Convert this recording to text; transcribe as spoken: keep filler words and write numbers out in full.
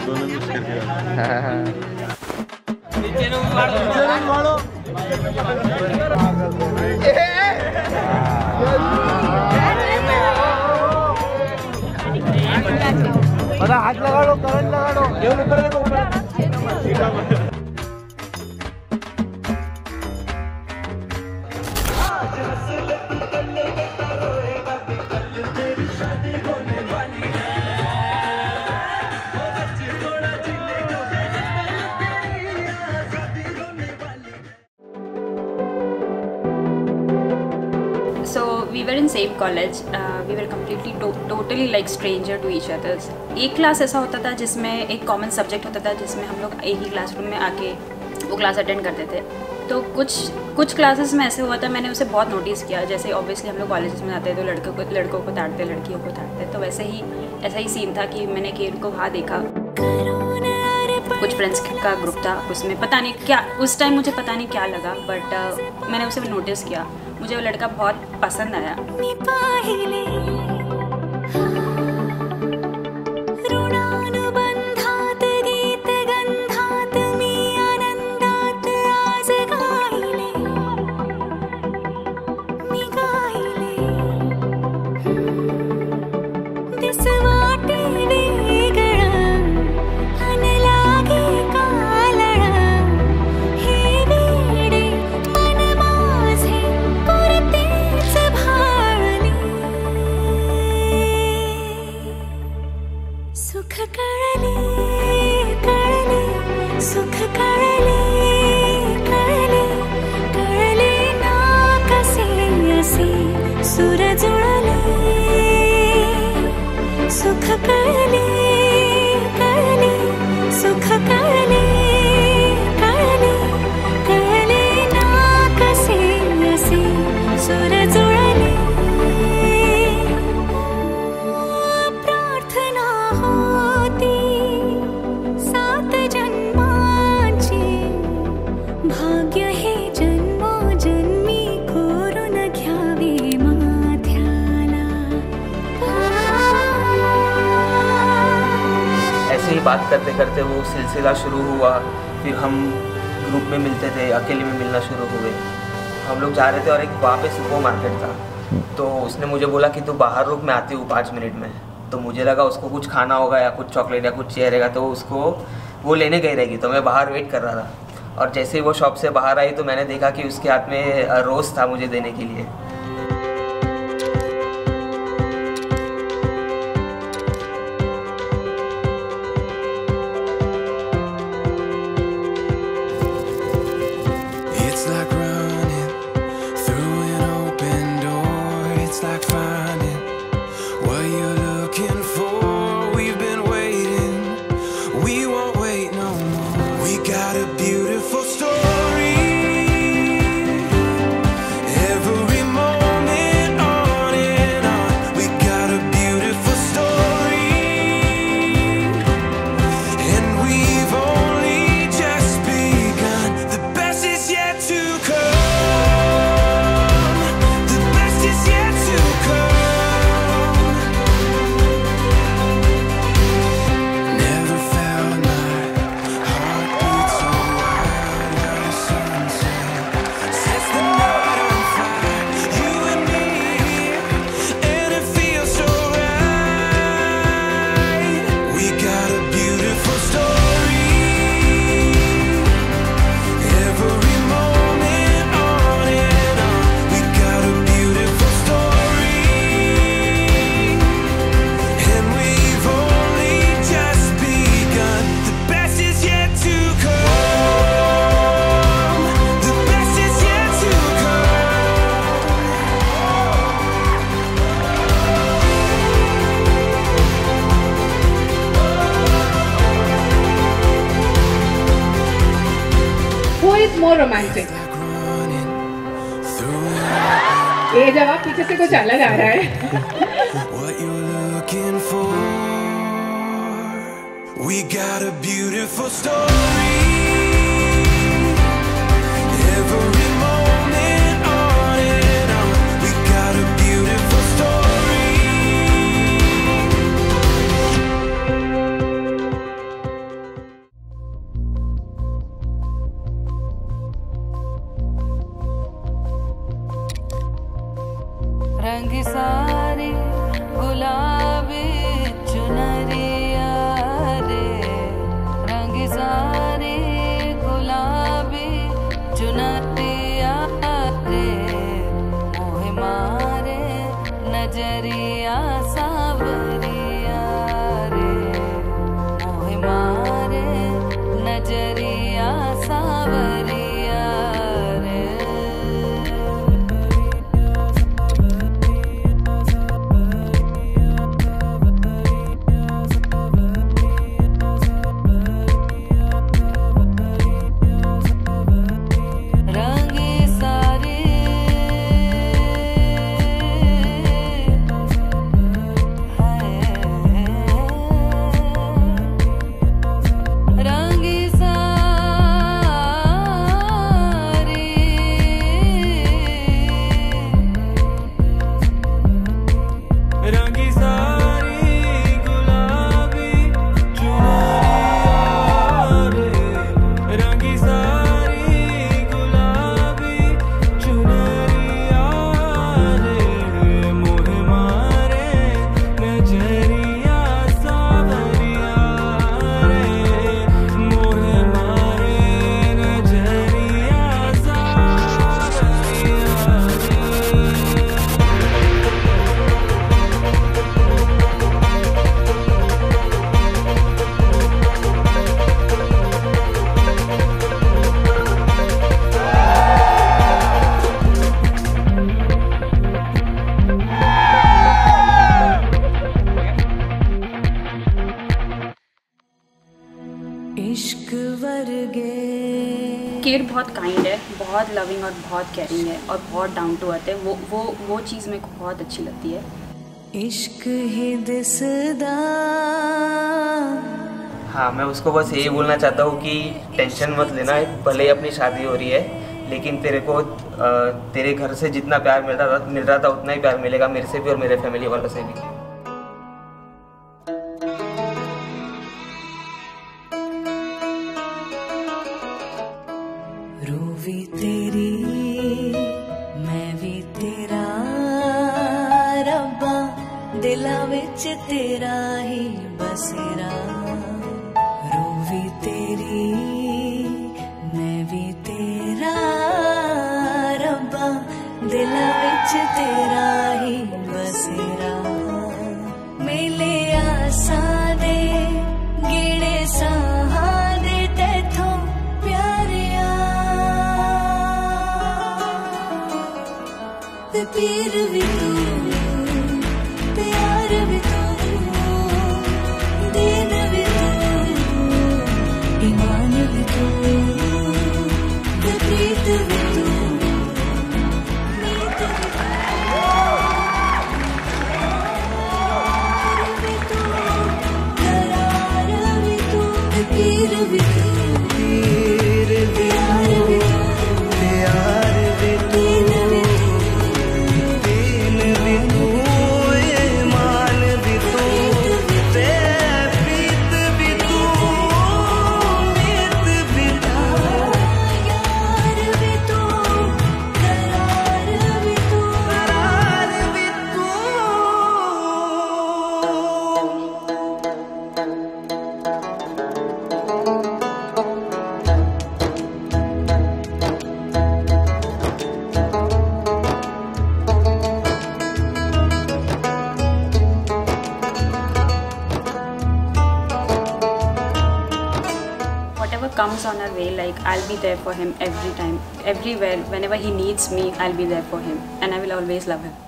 दोनों मिक्स करके हाथ लगा लो, करंट लगा लो, ये ऊपर देखो ऊपर। So we were in same college. Uh, we were completely to totally like stranger to each others. एक क्लास ऐसा होता था जिसमें एक कॉमन सब्जेक्ट होता था जिसमें हम लोग एक ही क्लासरूम में आके वो क्लास अटेंड करते थे। तो कुछ कुछ क्लासेस में ऐसे हुआ था, मैंने उसे बहुत नोटिस किया। जैसे ऑब्वियसली हम लोग कॉलेजेस में जाते हैं तो लड़कों को लड़कों को ताड़ते, लड़कियों को ताड़ते। तो वैसे ही ऐसा ही सीन था कि मैंने केन को वहाँ देखा। कुछ फ्रेंड्स का ग्रुप था, उसमें पता नहीं क्या उस टाइम मुझे पता नहीं क्या लगा, बट uh, मैंने उसे नोटिस किया। मुझे वो लड़का बहुत पसंद आया। बात करते करते वो सिलसिला शुरू हुआ। फिर हम ग्रुप में मिलते थे, अकेले में मिलना शुरू हुए। हम लोग जा रहे थे और एक वहाँ पे सुपर मार्केट था, तो उसने मुझे बोला कि तू बाहर रुक, मैं आती हूँ पाँच मिनट में। तो मुझे लगा उसको कुछ खाना होगा या कुछ चॉकलेट या कुछ चाहिए, तो उसको वो लेने गई रहेगी। तो मैं बाहर वेट कर रहा था और जैसे ही वो शॉप से बाहर आई तो मैंने देखा कि उसके हाथ में रोज़ था मुझे देने के लिए। more romantic. ये जवाब पीछे से कुछ अलग आ रहा है। We got a beautiful story. Every moment on and on. We got a beautiful story. रंगी सारी गुलाबी चुनरिया रे, रंगी सारी गुलाबी चुनरिया रे, मोह मारे नजरिया सावरिया रे, मोह मारे नजरिया सावरिया इश्क वर्गे। किड बहुत काइंड है, बहुत लविंग और बहुत केयरिंग है और बहुत डाउन टू अर्थ है। वो वो वो चीज़ मेरे को बहुत अच्छी लगती है। इश्क ही दिसदा। हाँ, मैं उसको बस यही बोलना चाहता हूँ कि टेंशन मत लेना, भले ही अपनी शादी हो रही है लेकिन तेरे को अ, तेरे घर से जितना प्यार मिल रहा था मिल रहा था उतना ही प्यार मिलेगा मेरे से भी और मेरे फैमिली वालों से भी। रूवी तेरी मैं भी तेरा रब्बा, दिला विच तेरा ही बसेरा। रूवी तेरी मैं भी तेरा रब्बा, दिला विच तेरा ही बसेरा। मेले आसा दे गेड़े साहा दे तेथों प्यारिया, ते पीर भी तू प्यार भी तू, दीन भी तू ईमान भी तू, ते प्रीत भी तू नीत भी तू, भी तू करार भी तू, ते पीर भी तू पीर प्यार भी तू प्यार भी तू, दीन भी तू ईमान भी तू, ते प्रीत भी तू नीत भी तू, यार भी तू करार भी तू करार भी तू। Whatever comes on our way, like I'll be there for him every time, everywhere, whenever he needs me, I'll be there for him, and I will always love him.